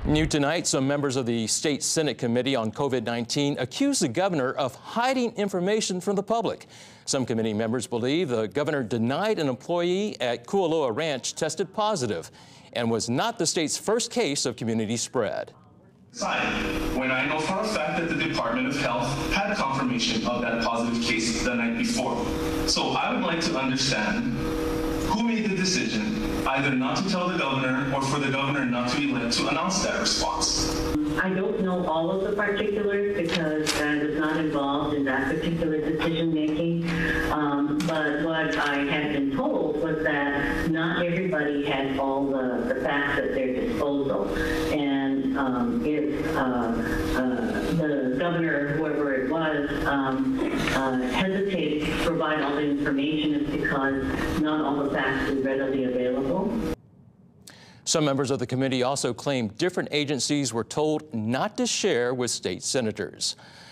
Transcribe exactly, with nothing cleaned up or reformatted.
New tonight, some members of the State Senate Committee on COVID nineteen accuse the governor of hiding information from the public. Some committee members believe the governor denied an employee at Kualoa Ranch tested positive and was not the state's first case of community spread. When I know for a fact that the Department of Health had confirmation of that positive case the night before. So I would like to understand who made the decision either not to tell the governor or for the governor not to elect to announce that response. I don't know all of the particulars because I was not involved in that particular decision making, um, but what I had been told was that not everybody had all the, the facts at their disposal, and um, if uh, uh, the governor, whoever it was, um, uh, hesitated to provide all the information, it's because not all the facts were readily available. Some members of the committee also claim different agencies were told not to share with state senators.